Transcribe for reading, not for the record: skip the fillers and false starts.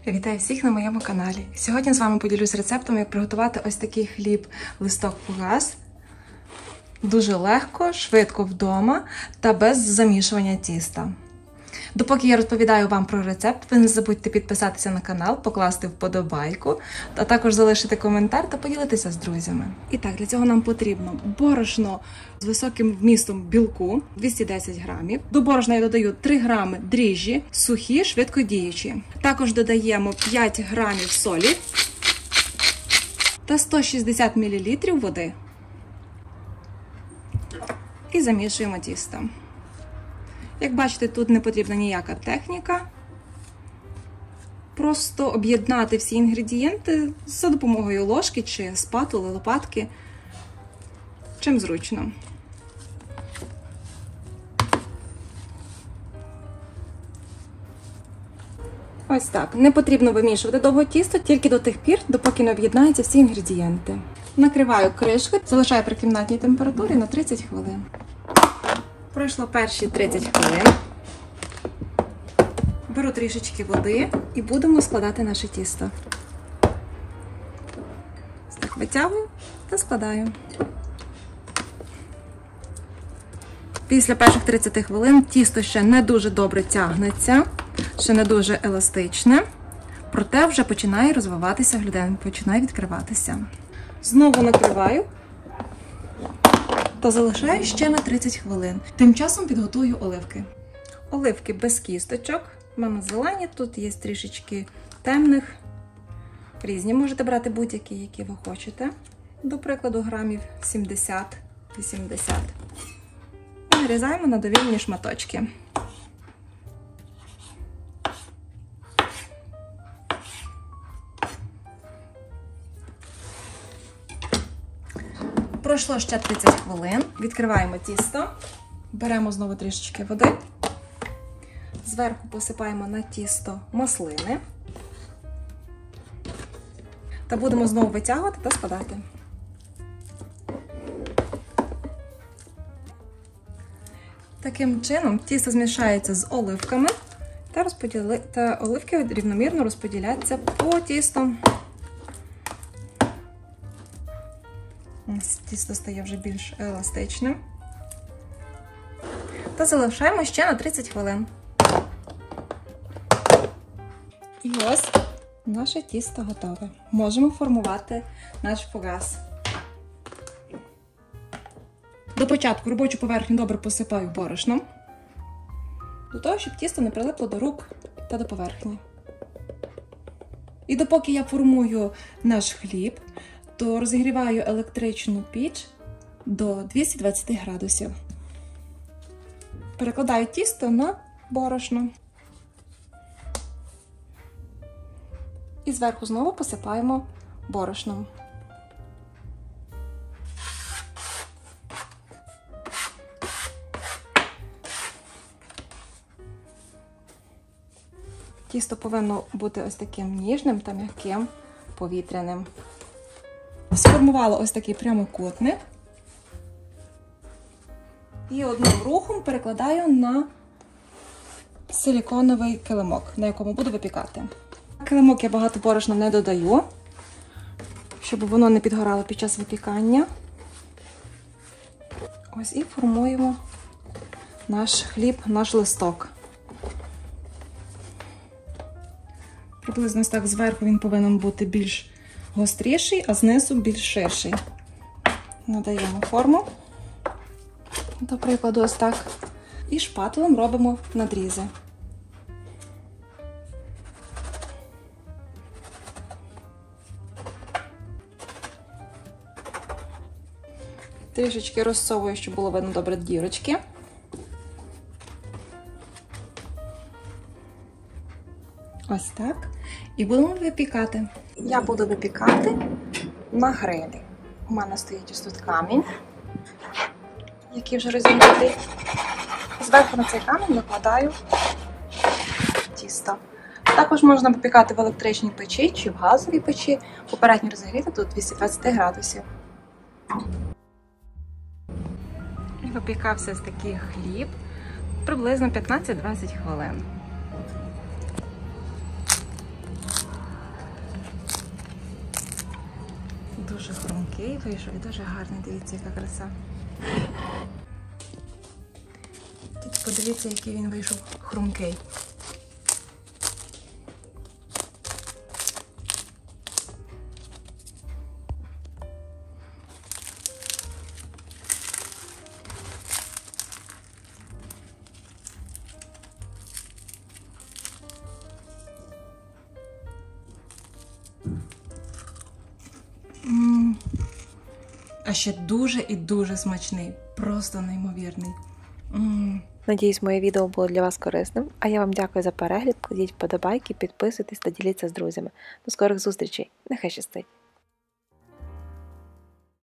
Вітаю всіх на моєму каналі. Сьогодні з вами поділюсь рецептом, як приготувати ось такий хліб листок фугас. Дуже легко, швидко вдома та без замішування тіста. Допоки я розповідаю вам про рецепт, ви не забудьте підписатися на канал, покласти вподобайку, а також залишити коментар та поділитися з друзями. І так, для цього нам потрібно борошно з високим вмістом білку, 210 грамів. До борошна я додаю 3 грами дріжджі, сухі, швидкодіючі. Також додаємо 5 грамів солі та 160 мл води. І замішуємо тісто. Як бачите, тут не потрібна ніяка техніка. Просто об'єднати всі інгредієнти за допомогою ложки чи спатули, лопатки, чим зручно. Ось так. Не потрібно вимішувати довго тісто, тільки до тих пір, допоки не об'єднаються всі інгредієнти. Накриваю кришкою, залишаю при кімнатній температурі на 30 хвилин. Пройшло перші 30 хвилин. Беру трішечки води і будемо складати наше тісто. Ось так витягую та складаю. Після перших 30 хвилин тісто ще не дуже добре тягнеться, ще не дуже еластичне, проте вже починає розвиватися глютен, починає відкриватися. Знову накриваю та залишаю ще на 30 хвилин. Тим часом підготую оливки. Оливки без кісточок. У мене зелені, тут є трішечки темних. Різні можете брати будь-які, які ви хочете. До прикладу, грамів 70-80. І нарізаємо на довільні шматочки. Пройшло ще 30 хвилин. Відкриваємо тісто. Беремо знову трішечки води. Зверху посипаємо на тісто маслини. Та будемо знову витягувати та складати. Таким чином тісто змішається з оливками та оливки рівномірно розподіляться по тісту. Тісто стає вже більш еластичним. Та залишаємо ще на 30 хвилин. І ось наше тісто готове. Можемо формувати наш фугас. До початку робочу поверхню добре посипаю борошном, до того, щоб тісто не прилипло до рук та до поверхні. І допоки я формую наш хліб, то розігріваю електричну піч до 220 градусів. Перекладаю тісто на борошно. І зверху знову посипаємо борошном. Тісто повинно бути ось таким ніжним та м'яким, повітряним. Сформувала ось такий прямокутник. І одним рухом перекладаю на силіконовий килимок, на якому буду випікати. Килимок я багато борошна не додаю, щоб воно не підгорало під час випікання. Ось і формуємо наш хліб, наш листок. Приблизно ось так зверху він повинен бути більш гостріший, а знизу більш ширший. Надаємо форму, до прикладу, ось так. І шпателем робимо надрізи. Трішечки розсовую, щоб було видно добре дірочки. Ось так. І будемо випікати. Я буду випікати на грилі. У мене стоїть ось тут камінь, який вже розігрітий. Зверху на цей камінь накладаю тісто. Також можна випікати в електричній печі чи в газовій печі. Попередньо розігріти до 220 градусів. І випікався ось такий хліб приблизно 15-20 хвилин. дуже хрумкий вийшов і дуже гарний. Дивіться, яка краса. Тільки подивіться, який він вийшов хрумкий. А ще дуже і дуже смачний. Просто неймовірний. Надіюсь, моє відео було для вас корисним. А я вам дякую за перегляд. Кладіть вподобайки, підписуйтесь та діліться з друзями. До скорих зустрічей. Нехай щастить!